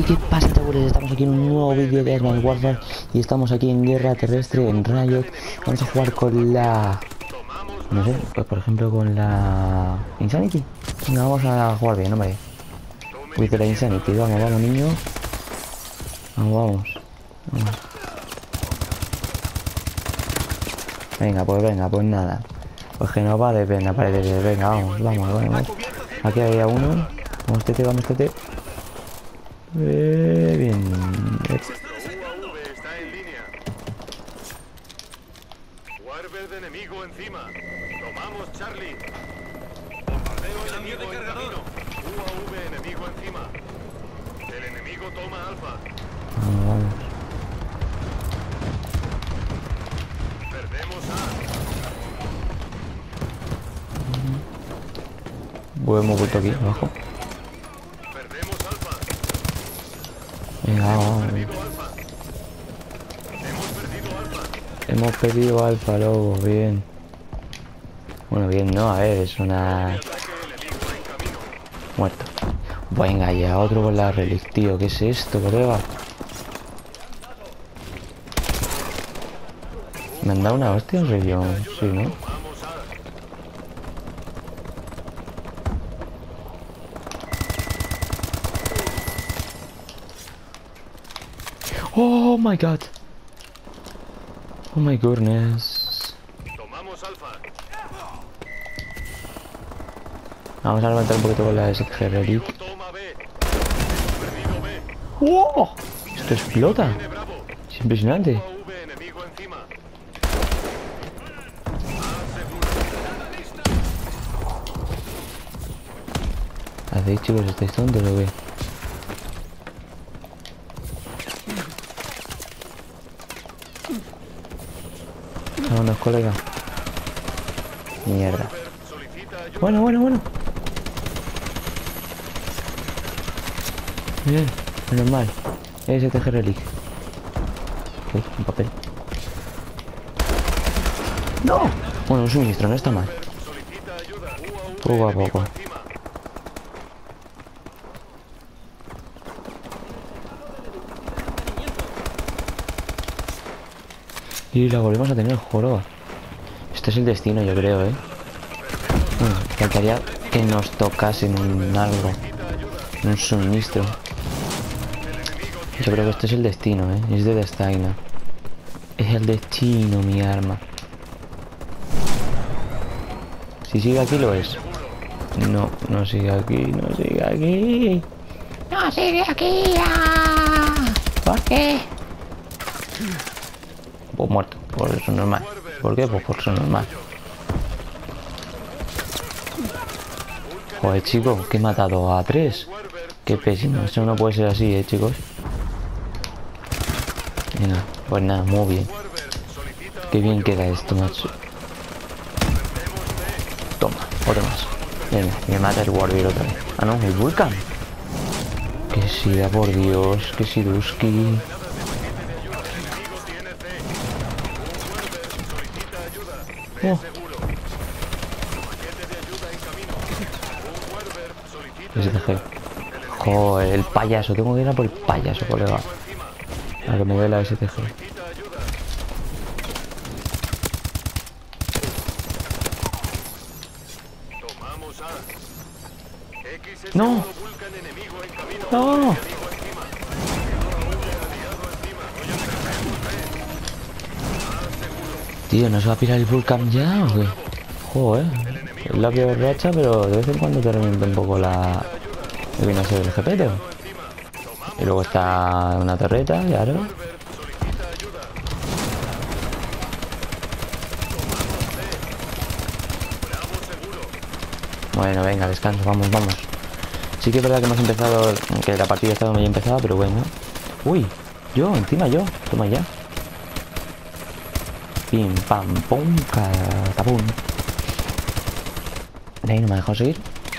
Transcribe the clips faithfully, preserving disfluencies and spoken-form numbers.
¿Qué pasa, chavales? Estamos aquí en un nuevo vídeo de Advanced Warfare y estamos aquí en guerra terrestre en Riot. Vamos a jugar con la... no sé, pues por ejemplo con la... Insanity. Venga, vamos a jugar bien, hombre. Uy, de la Insanity, vamos, vamos, niño. Vamos, vamos. Vamos. Venga, pues venga, pues nada. Pues que nos va de pena, parece. Venga, vamos, vamos, vamos. Aquí había uno. Vamos, tete, vamos, tete. Eh, bien. Eh. Está en línea. Warbird enemigo encima. Tomamos Charlie. Bombardeo enemigo en camino. U A V enemigo encima. El enemigo toma Alfa. Vamos, vamos. Perdemos A. Pues hemos vuelto aquí, abajo. Perdemos Alfa. Venga, vamos, vamos. Perdido Alfa. Hemos perdido Alfa. Hemos perdido Alfa, lobo, bien. Bueno, bien, no, a ver, es una... Ataque enemigo en camino. Muerto. Venga, ya otro con la relic, tío. ¿Qué es esto, colega? ¿Me han dado una hostia en serio? Sí, ¿no? Vamos A. Oh my god. Oh my goodness. Tomamos Alfa. Vamos a levantar un poquito con la S G relic. Toma B. Hemos perdido B. ¡Wow! Esto explota. Viene Bravo. Es impresionante. U A V enemigo encima. ¿Hacéis, chicos? ¿Estáis tontos o qué? Vámonos, colega. Mierda. Solicita ayuda. Bueno, bueno, bueno. Bien, menos mal. S T G relic. Uy, un papel. ¡No! Bueno, un suministro, no está mal. Solicita ayuda. U A V Poco a enemigo poco. encima. Y la volvemos a tener, joroba. Esto es el destino, yo creo, ¿eh? Bueno, faltaría que nos tocasen un algo. Un suministro. Yo creo que esto es el destino, ¿eh? Es de destino. Es el destino, mi arma. Si sigue aquí, lo es. No, no sigue aquí, no sigue aquí. No sigue aquí. ¡Ah! ¿Por qué? Pues muerto, por eso normal. ¿Por qué? Pues por eso normal. Joder, chicos, que he matado a tres. Qué pésimo, eso no puede ser así, eh, chicos. Venga, pues nada, muy bien. Qué bien queda esto, macho. Toma, otro más. Venga, me mata el Warbird otra vez. Ah, no, el Vulcan. Que sida, por Dios, que siduski. Oh. S T G. Joder, el payaso, tengo que ir a por el payaso, colega. A que me dé la S T G. Tomamos A. X No. Vulcan enemigo en camino. No. Enemigo encima. Aliado encima. Tío, ¿no se va a pirar el Vulcan ya o qué? Joder, es la peor racha, pero de vez en cuando te revienta un poco la... que viene a ser el G P T. Y luego está una torreta, claro. Bueno, venga, descanso, vamos, vamos. Sí que es verdad que hemos empezado, que la partida estaba muy empezada, pero bueno. Uy, yo, encima yo, toma ya. Pim, pam, pum, catapum. De ahí no me ha dejado seguir.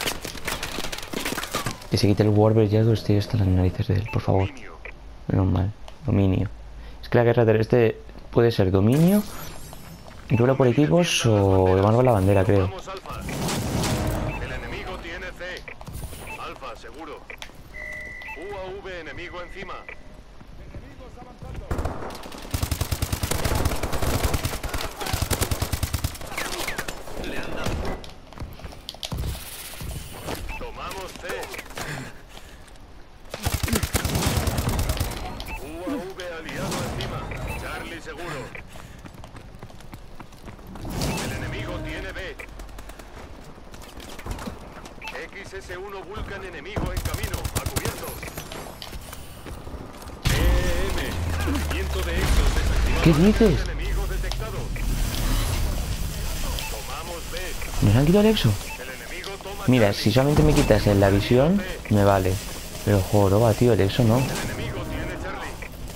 Que se quite el Warbird ya, que estoy hasta las narices de él, por favor. Menos mal, dominio. Es que la guerra terrestre puede ser dominio, duelo por equipos o de mano con la bandera, creo. El enemigo tiene C. Alfa, seguro. U A A V enemigo encima. Le han dado. Tomamos C. U A V aliado encima. Charlie seguro. El enemigo tiene B. X S uno Vulcan enemigo en camino. A cubierto. E M. Movimiento de Exos desactivado. ¿Qué dices? Enemigo detectado. Tomamos B. ¿Nos han quitado el exo? El enemigo toma Mira, Charlie. si solamente me quitas en la visión, me vale. Pero joroba, tío, el exo no. El enemigo tiene Charlie.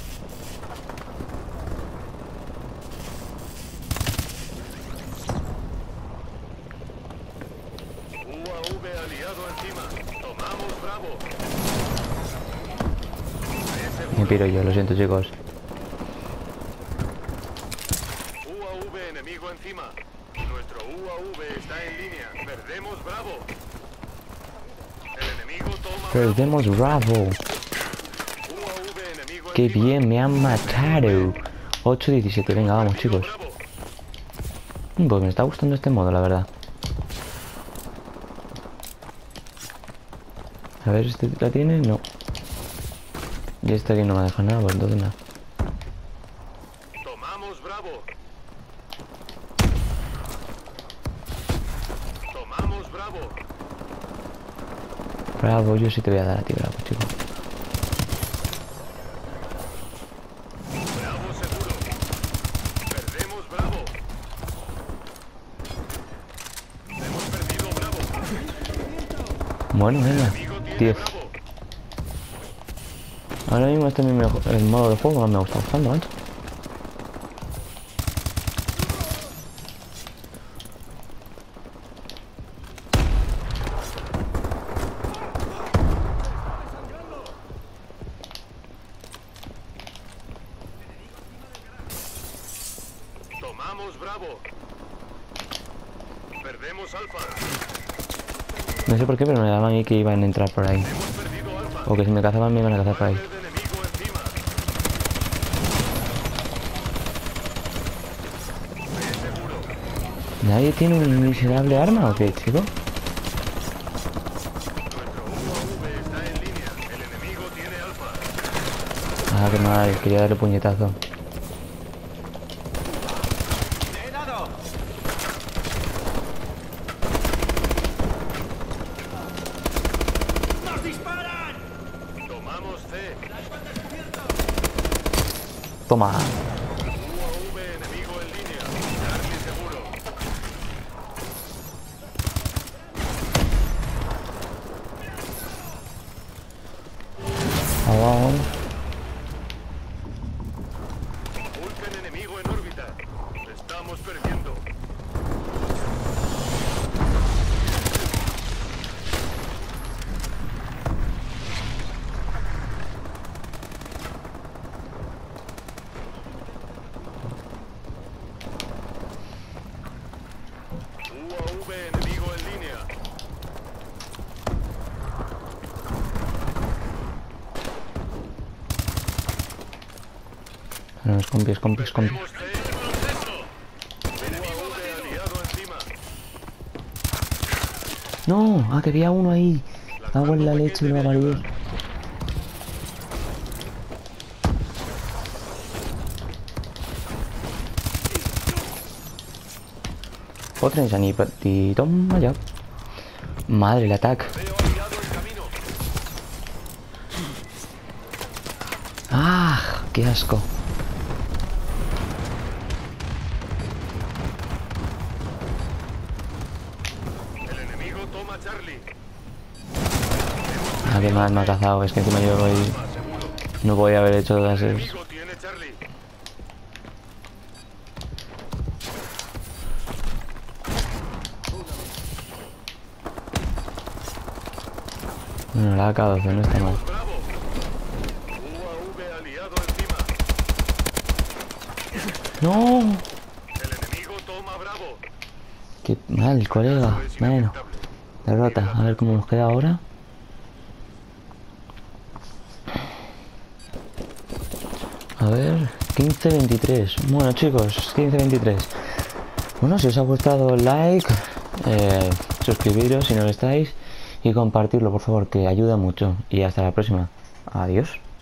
U A V aliado encima. Tomamos Bravo. Me piro yo, lo siento, chicos. U A V enemigo encima. Nuestro U A V está en línea. Perdemos Bravo. El enemigo toma Perdemos Bravo. U A V enemigo Qué encima. bien, me han matado. ocho diecisiete, venga, vamos, Enemigo chicos. Bravo. Pues me está gustando este modo, la verdad. A ver, ¿este la tiene? No. Y este aquí no me deja nada, pues entonces nada. Tomamos Bravo. Tomamos Bravo. Bravo, yo sí te voy a dar a ti, bravo, chico. Bravo seguro. Perdemos Bravo. Hemos perdido Bravo. Bueno, venga. Enemigo tiene diez. Bravo. Ahora mismo este es mi mejor, el modo de juego más me está gustando, macho. Tomamos Bravo. Perdemos Alfa. No sé por qué, pero me daban a mí que iban a entrar por ahí. Hemos perdido Alfa. O que si me cazaban me iban a cazar por ahí. Fuerte de enemigo encima. B seguro. ¿Nadie tiene un miserable arma o qué, chico? Nuestro U A V está en línea. El enemigo tiene Alfa. Ah, qué mal, quería darle puñetazo. Le he dado. ¡Nos disparan! Tomamos C. Toma. U A V enemigo en línea. Charlie seguro. Abajo. Vulcan enemigo en órbita. Estamos perdiendo. U A V enemigo en línea. No, es compi, es compi, es compi. Tenemos C. U A V aliado encima. No, ah, que había uno ahí. Cago en la leche, me va a morir. Otra insanita y toma ya. Madre, el ataque. Veo aliado en camino. Ah, qué asco. El enemigo toma Charlie. Ah, qué mal me ha cazado. Es que encima yo voy... Más seguro. No voy a haber hecho todas El esas. enemigo tiene Charlie. Bueno, la A K doce no está mal. Bravo. U A V aliado encima. ¡No! El enemigo toma Bravo. Qué mal, colega. Es Bueno, inaceptable. derrota. A ver cómo nos queda ahora. A ver, quince veintitrés. Bueno, chicos, quince veintitrés. Bueno, si os ha gustado, like, eh, suscribiros si no lo estáis y compartirlo, por favor, que ayuda mucho. Y hasta la próxima. Adiós.